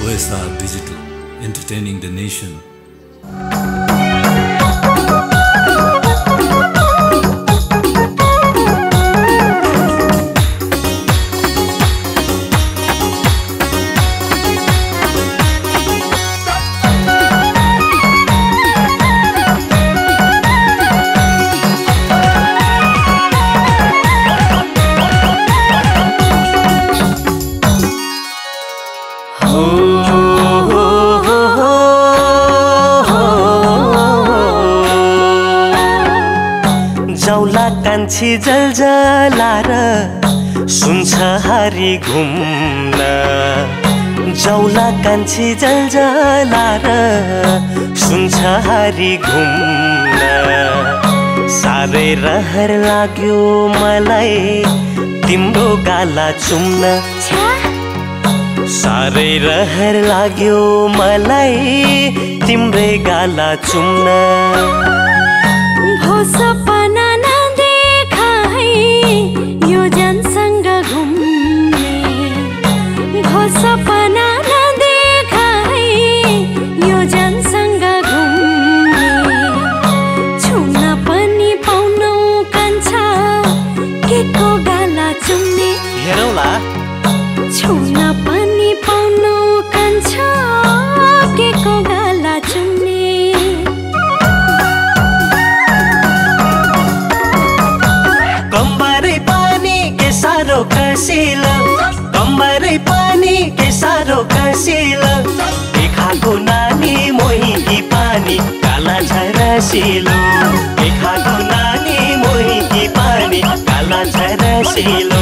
OSR Digital, entertaining the nation. जाउला कान्छी जलजलार सुन्छ हारी घुम्न जाउला कान्छी जलजलार सुन्छ हारी घुम्न साह्रै रहर लाग्यो मलाई तिम्रो गाला चुम्न साह्रै रहर लाग्यो मलाई तिम्रै गाला चुम्न भो सपना नदेखा है यो जनसँग घुम्ने भो सपना नदेखा है यो जनसँग घुम्ने छुन पनि पाउनु कान्छा के को गाला चुम्ने हेरौला छुन पनि पाउनु कान्छा के को गाला चुम्ने कम्बरै पानी के सारो कसिलो देखाको नानी मोही पानी काला झरसिलो देखाको नानी मोही पानी काला झरसिलो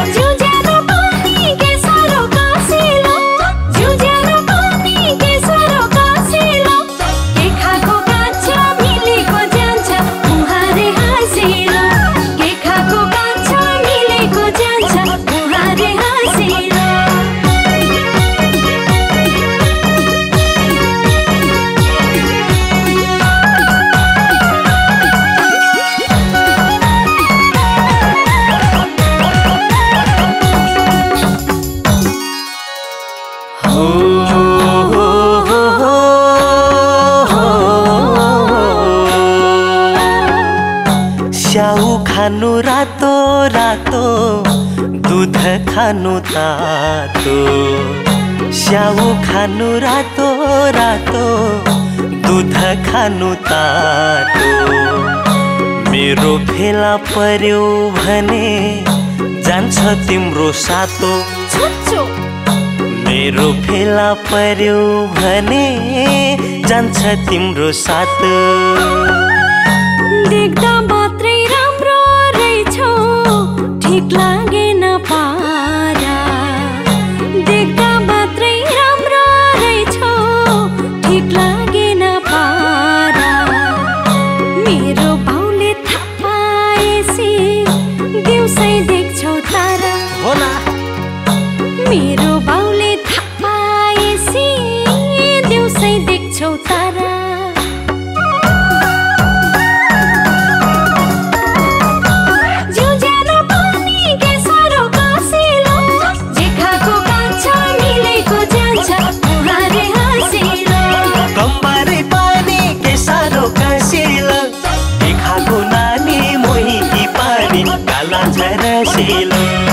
स्याउ खानु रातो रातो दूध खानु तातो स्याउ खानु रातो रातो दूध खानु तातो मेरो फेला पर्यो भने जान्छ तिम्रो सातो मेरो फेला पर्यो भने जान्छ तिम्रो सातो देख्दा मात्रै राम्रो रहेछौ ठीक लागेन पारा देख्दा मात्रै राम्रो रहेछौ ठीक लागेन पारा मेरो बाउले थाहा पाएसी दिउँसै देख्छौ तारा होला मेरो बाउले थाहा पाएसी दिउँसै देख्छौ तारा देखाको नानी मोही पानी काला झरसिलो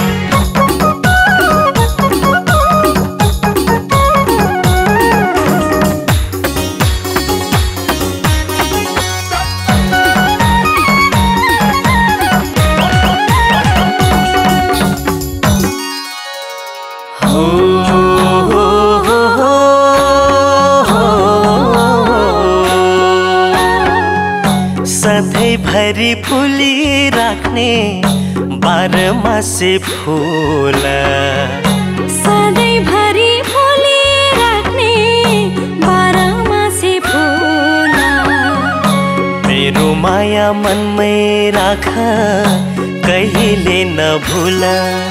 सधैँभरि फुलिराख्ने बाह्रमासे फुल सधैँभरि फुलिराख्ने बाह्रमासे फुल मेरो माया मनमै राख कहिले नभुल